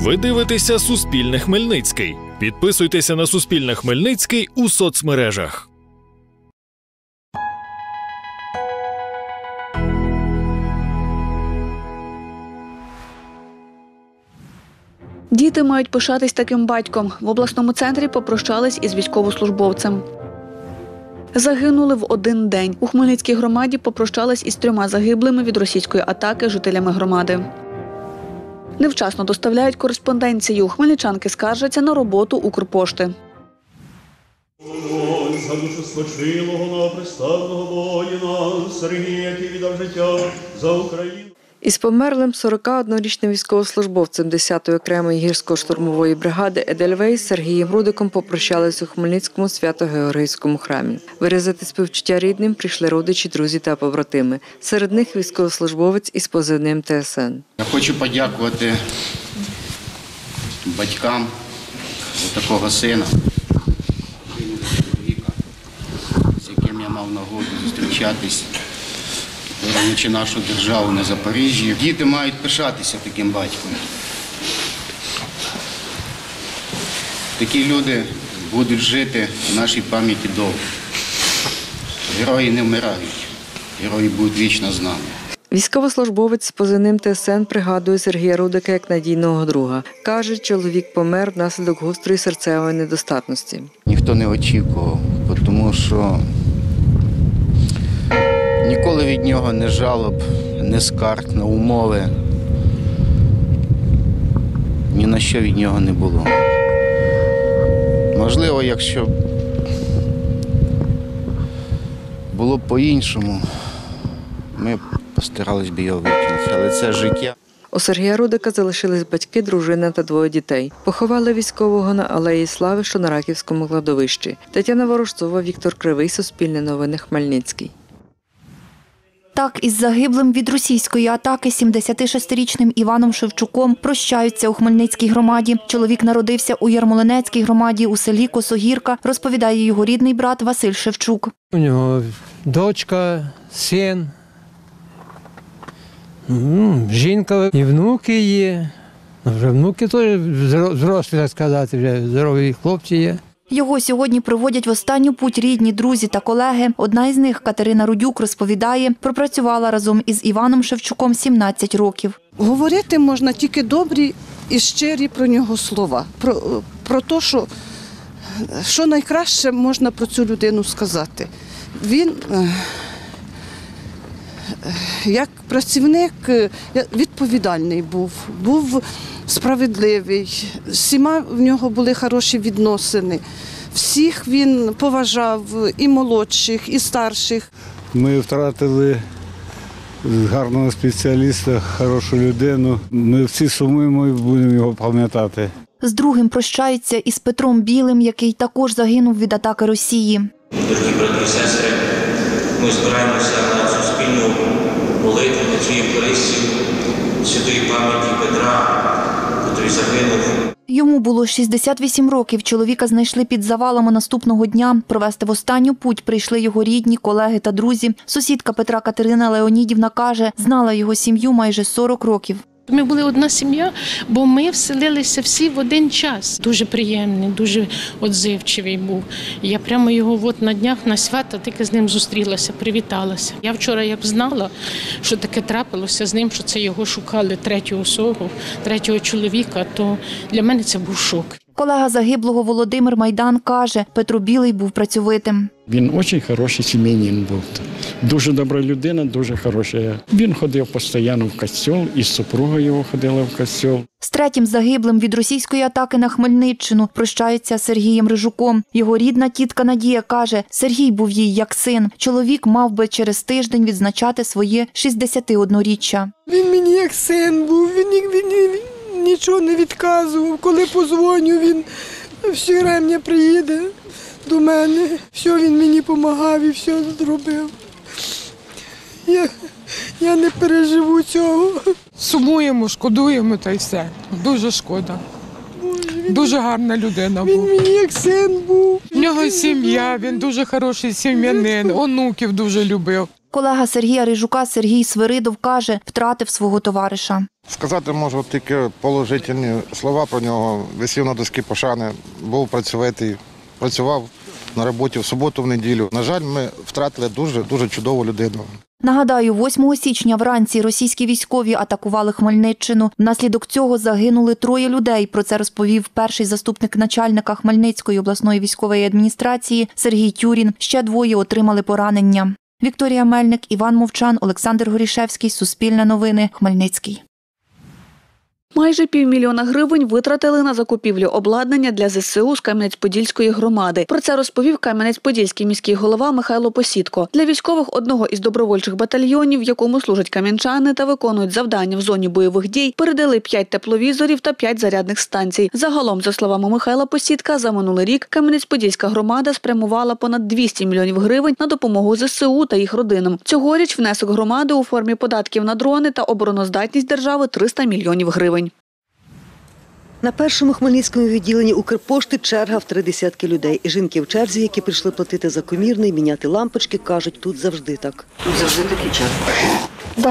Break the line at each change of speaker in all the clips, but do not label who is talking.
Ви дивитеся «Суспільне Хмельницький». Підписуйтеся на «Суспільне Хмельницький» у соцмережах.
Діти мають пишатись таким батьком. В обласному центрі попрощались із військовослужбовцем. Загинули в один день. У Хмельницькій громаді попрощались із 3 загиблими від російської атаки жителями громади. Невчасно доставляють кореспонденцію. Хмельничанки скаржаться на роботу Укрпошти.
За душу спочилого новоприставного воїна Сергія, який віддав життя за Україну.
Із померлим 41-річним військовослужбовцем 10-ї окремої гірсько-штурмової бригади «Едельвейс» Сергієм Рудиком попрощались у Хмельницькому Свято-Георгійському храмі. Виразити співчуття рідним прийшли родичі, друзі та побратими. Серед них військовослужбовець із позивним ТСН.
Я хочу подякувати батькам за такого сина, з яким я мав нагоду зустрічатись, боронячи нашу державу на Запоріжжі. Діти мають пишатися таким батьком. Такі люди будуть жити в нашій пам'яті довго. Герої не вмирають, герої будуть вічно з нами.
Військовослужбовець з позивним ТСН пригадує Сергія Рудика як надійного друга. Каже, чоловік помер внаслідок гострої серцевої недостатності.
Ніхто не очікував, тому що ніколи від нього не жалоб, не скарг на умови. Ні на що від нього не було. Можливо, якщо було б по-іншому, ми постарались б його витягнути, але це життя.
У Сергія Рудика залишились батьки, дружина та 2 дітей. Поховали військового на Алеї Слави, що на Раківському кладовищі. Тетяна Ворожцова, Віктор Кривий, Суспільне новини, Хмельницький.
Так, із загиблим від російської атаки 76-річним Іваном Шевчуком прощаються у Хмельницькій громаді. Чоловік народився у Ярмолинецькій громаді у селі Косогірка, розповідає його рідний брат Василь Шевчук.
У нього дочка, син, жінка і внуки є. Вже внуки теж зрослі, так сказати, вже здорові хлопці є.
Його сьогодні проводять в останню путь рідні, друзі та колеги. Одна із них, Катерина Рудюк, розповідає, пропрацювала разом із Іваном Шевчуком 17 років.
Говорити можна тільки добрі і щирі про нього слова. Про те, що найкраще можна про цю людину сказати. Він, як працівник, відповідальний був справедливий, з всіма в нього були хороші відносини. Всіх він поважав, і молодших, і старших.
Ми втратили гарного спеціаліста, хорошу людину. Ми всі сумуємо і будемо його пам'ятати.
З другим прощаються із Петром Білим, який також загинув від атаки Росії.
Дорогі брати і сестри, ми збираємося на цю спільну молитву, на цю євхаристію святої пам'яті Петра, який загинув.
Йому було 68 років. Чоловіка знайшли під завалами наступного дня. Провести в останню путь прийшли його рідні, колеги та друзі. Сусідка Петра Катерина Леонідівна каже, знала його сім'ю майже 40 років.
Ми були одна сім'я, бо ми вселилися всі в один час. Дуже приємний, дуже відзивчивий був. Я прямо його на днях на свята тільки з ним зустрілася, привіталася. Я вчора як знала, що таке трапилося з ним, що це його шукали третю особу, третього чоловіка, то для мене це був шок.
Колега загиблого Володимир Майдан каже, Петро Білий був працьовитим.
Він дуже хороший сім'янин був. Дуже добра людина, дуже хороша. Він ходив постійно в костьол, і супруга його ходила в костьол.
З третім загиблим від російської атаки на Хмельниччину прощається Сергієм Рижуком. Його рідна тітка Надія каже, Сергій був їй як син. Чоловік мав би через тиждень відзначати своє 61-річчя.
Він мені як син був, він нічого не відказував. Коли позвоню, він все время приїде до мене. Все він мені допомагав і все зробив. Я не переживу цього.
Сумуємо, шкодуємо та й все. Дуже шкода. Дуже гарна людина був.
Він мені як син був.
В нього сім'я, він дуже хороший сім'янин, онуків дуже любив.
Колега Сергія Рижука Сергій Свиридов каже, втратив свого товариша.
Сказати можу тільки положительні слова про нього. Висів на дошки пошани, був працьовитий, працював на роботі в суботу, в неділю. На жаль, ми втратили дуже чудову людину.
Нагадаю, 8 січня вранці російські військові атакували Хмельниччину. Внаслідок цього загинули 3 людей. Про це розповів перший заступник начальника Хмельницької обласної військової адміністрації Сергій Тюрін. Ще 2 отримали поранення. Вікторія Мельник, Іван Мовчан, Олександр Горішевський, Суспільне новини, Хмельницький.
Майже 500 000 гривень витратили на закупівлю обладнання для ЗСУ з Кам'янець-Подільської громади. Про це розповів Кам'янець-Подільський міський голова Михайло Посідко. Для військових одного із добровольчих батальйонів, в якому служать кам'янчани та виконують завдання в зоні бойових дій, передали 5 тепловізорів та 5 зарядних станцій. Загалом, за словами Михайла Посідка, за минулий рік Кам'янець-Подільська громада спрямувала понад 200 мільйонів гривень на допомогу ЗСУ та їх родинам. Цьогоріч внесок громади у формі податків на дрони та обороноздатність держави – 300 мільйонів гривень.
На першому хмельницькому відділенні Укрпошти черга в 30 людей. І жінки в черзі, які прийшли платити за комірне і міняти лампочки, кажуть, тут завжди так.
Тут завжди такі черги?
Так.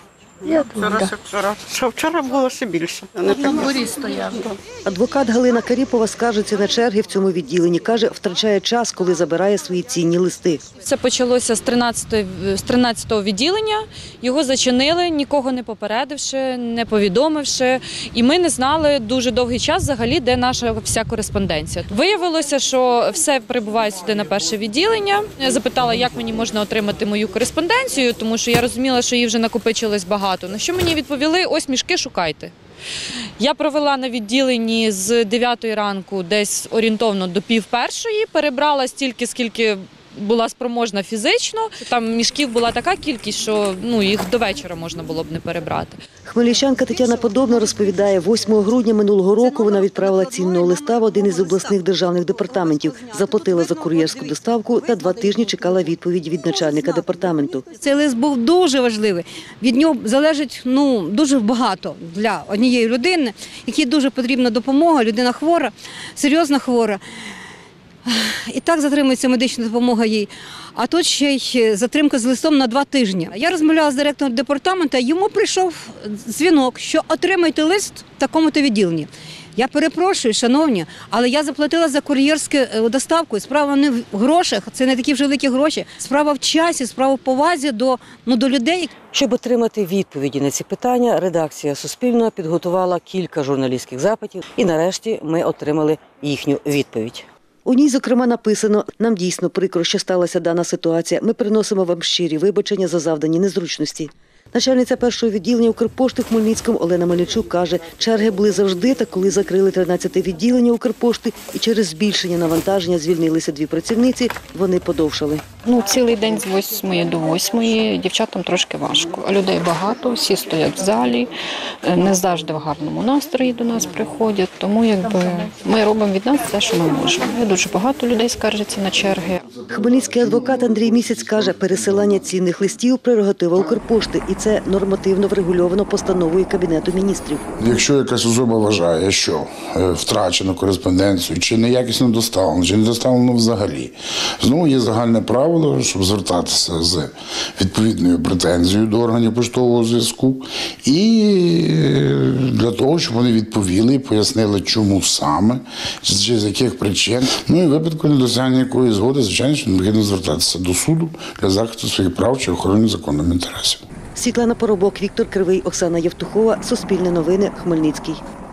Вчора було ще більше. На дворі стояв.
Адвокат Галина Каріпова скаржиться на черги в цьому відділенні. Каже, втрачає час, коли забирає свої цінні листи.
Це почалося з 13-го відділення. Його зачинили, нікого не попередивши, не повідомивши. І ми не знали дуже довгий час взагалі, де наша вся кореспонденція. Виявилося, що все прибуває сюди на перше відділення. Я запитала, як мені можна отримати мою кореспонденцію, тому що я розуміла, що її вже накопичилось багато. На що мені відповіли, ось мішки шукайте. Я провела на відділенні з 9 ранку десь орієнтовно до 12:30, перебрала стільки, скільки була спроможна фізично. Там мішків була така кількість, що їх до вечора можна було б не перебрати.
Хмельничанка Тетяна Подобна розповідає, 8 грудня минулого року вона відправила цінного листа в один із обласних державних департаментів, заплатила за кур'єрську доставку та 2 тижні чекала відповідь від начальника департаменту.
Цей лист був дуже важливий. Від нього залежить дуже багато для однієї людини, якій дуже потрібна допомога, людина хвора, серйозно хвора. І так затримується медична допомога їй. А тут ще й затримка з листом на 2 тижні. Я розмовляла з директором департаменту, йому прийшов дзвінок, що отримайте лист в такому-то відділенні. Я перепрошую, шановні, але я заплатила за кур'єрську доставку. Справа не в грошах, це не такі вже великі гроші. Справа в часі, справа в повазі до людей.
Щоб отримати відповіді на ці питання, редакція Суспільного підготувала кілька журналістських запитів і нарешті ми отримали їхню відповідь. У ній, зокрема, написано: «Нам дійсно прикро, що сталася дана ситуація. Ми приносимо вам щирі вибачення за завдані незручності». Начальниця першого відділення Укрпошти в Хмельницькому Олена Мельничук каже, черги були завжди, та коли закрили 13-те відділення Укрпошти і через збільшення навантаження звільнилися 2 працівниці, вони подовшали.
Цілий день з 8 до 8, дівчатам трошки важко. А людей багато, всі стоять в залі, не завжди в гарному настрої до нас приходять, тому ми робимо від нас все, що ми можемо. Дуже багато людей скаржаться на черги.
Хмельницький адвокат Андрій Місяць каже, пересилання цінних листів – прерогатива Укрпошти, і це нормативно врегульовано постановою Кабінету міністрів.
Якщо якась особа вважає, що втрачено кореспонденцію, чи неякісно доставлено, чи не доставлено взагалі, знову є загальне правило, щоб звертатися з відповідною претензією до органів поштового зв'язку і для того, щоб вони відповіли і пояснили, чому саме, чи з яких причин. І в випадку недосягнення якої згоди, звичайно, що необхідно звертатися до суду для захисту своїх прав чи охорони законних інтересів.
Світлана Поробок, Віктор Кривий, Оксана Євтухова, Суспільне новини, Хмельницький.